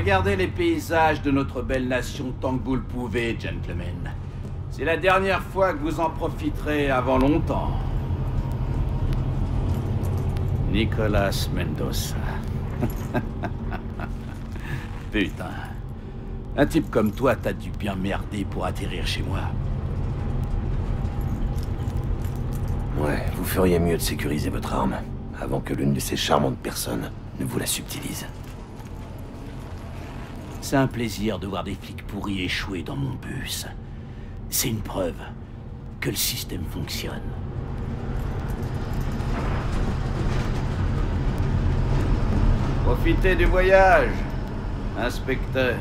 Regardez les paysages de notre belle nation tant que vous le pouvez, gentlemen. C'est la dernière fois que vous en profiterez avant longtemps. Nicolas Mendoza. Putain. Un type comme toi, t'as dû bien merder pour atterrir chez moi. Ouais, vous feriez mieux de sécuriser votre arme, avant que l'une de ces charmantes personnes ne vous la subtilise. C'est un plaisir de voir des flics pourris échouer dans mon bus. C'est une preuve que le système fonctionne. Profitez du voyage, inspecteur.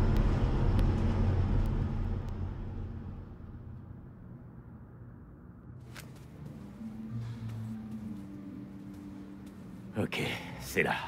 Ok, c'est là.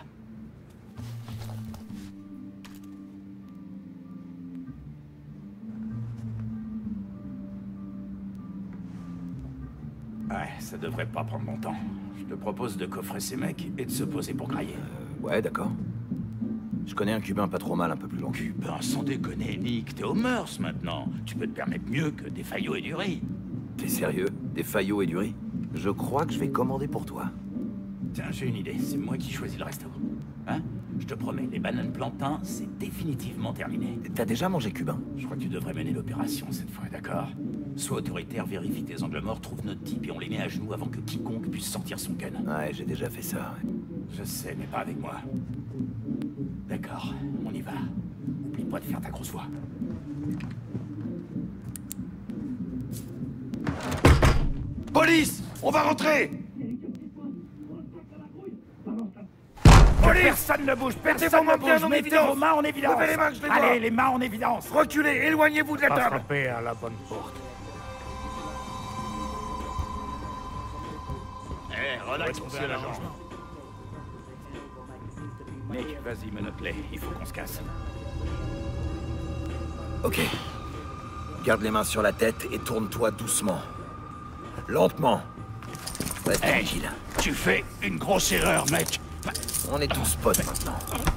Ouais, ça devrait pas prendre longtemps. Je te propose de coffrer ces mecs et de se poser pour grailler. Ouais, d'accord. Je connais un Cubain pas trop mal, un peu plus long. Cubain, sans déconner, Nick, t'es aux mœurs maintenant. Tu peux te permettre mieux que des faillots et du riz. T'es sérieux? Des faillots et du riz? Je crois que je vais commander pour toi. Tiens, j'ai une idée. C'est moi qui choisis le resto. Hein? Je te promets, les bananes plantains, c'est définitivement terminé. T'as déjà mangé cubain? Je crois que tu devrais mener l'opération cette fois, d'accord? Sois autoritaire, vérifie tes angles morts, trouve notre type et on les met à genoux avant que quiconque puisse sortir son gun. Ouais, j'ai déjà fait ça, ouais. Je sais, mais pas avec moi. D'accord, on y va. Oublie pas de faire ta grosse voix. Police! On va rentrer! Police! Personne ne bouge, personne ne bouge! Mettez vos mains en évidence! Levez les mains, je les vois. Allez, les mains en évidence! Reculez, éloignez-vous de la Pas table! frapper à la bonne porte. Relax, monsieur l'agent. Nick, vas-y, menotte-les. Il faut qu'on se casse. Ok. Garde les mains sur la tête et tourne-toi doucement. Lentement. Reste tranquille. Tu fais une grosse erreur, mec. On est tous potes maintenant.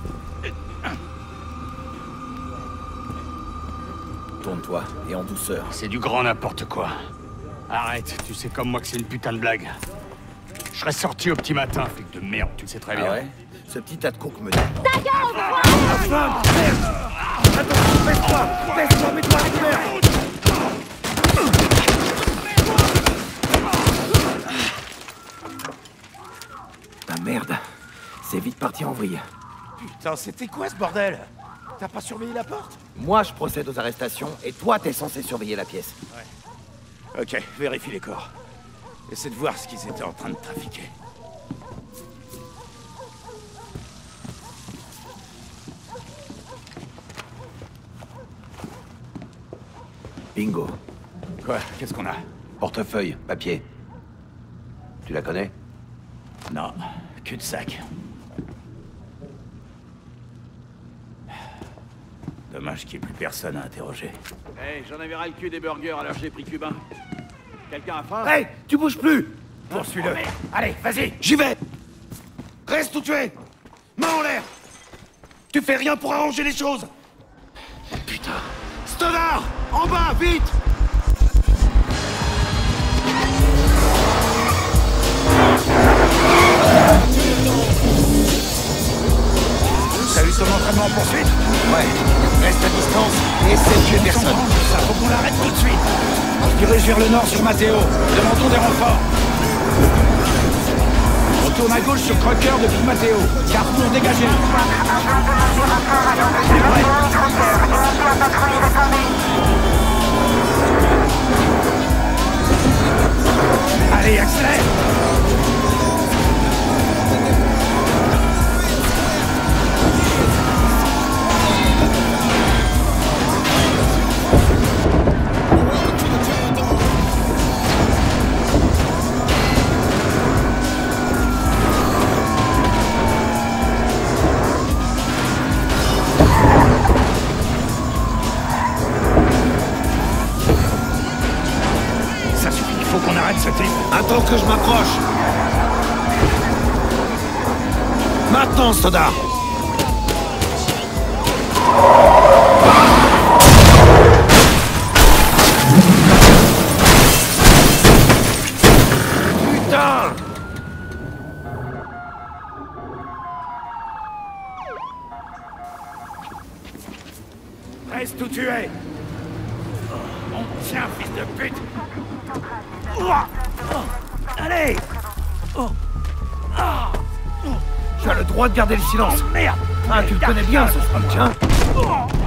Tourne-toi et en douceur. C'est du grand n'importe quoi. Arrête, tu sais comme moi que c'est une putain de blague. Je serais sorti au petit matin, flic de merde, tu le sais très bien. Ah ouais? Ce petit tas de coke me dit. Merde! Attention, baisse-toi! Baisse-toi, mets-toi à terre! Ah merde. C'est vite parti en vrille. Putain, c'était quoi ce bordel? T'as pas surveillé la porte? Moi, je procède aux arrestations et toi, t'es censé surveiller la pièce. Ok, vérifie les corps. Essaie de voir ce qu'ils étaient en train de trafiquer. Bingo. Quoi? Qu'est-ce qu'on a? Portefeuille, papier. Tu la connais? Non, cul-de-sac. Dommage qu'il n'y ait plus personne à interroger. Hey, j'en avais ras le cul des burgers, alors j'ai pris cubain. Quelqu'un a faim? Hey! Tu bouges plus! Poursuis-le. Allez, vas-y! J'y vais! Reste où tu es! Main en l'air! Tu fais rien pour arranger les choses! Putain. Stoddard! En bas, vite! T'as eu son entraînement en poursuite? Ouais. Reste à distance et essaie de tuer personne. Ça, faut qu'on l'arrête tout de suite! On se dirige vers le nord sur Matteo. Demandons des renforts. On tourne à gauche sur Crocker depuis Matteo. Carrefour dégagé. Allez, accélère! Ça suffit, il faut qu'on arrête ce type. Attends que je m'approche! Maintenant, Stoddard! Putain! Reste où tu es! On tient, fils de pute! Allez! Tu as le droit de garder le silence! Merde! Ah, tu le connais bien, ce speech, hein?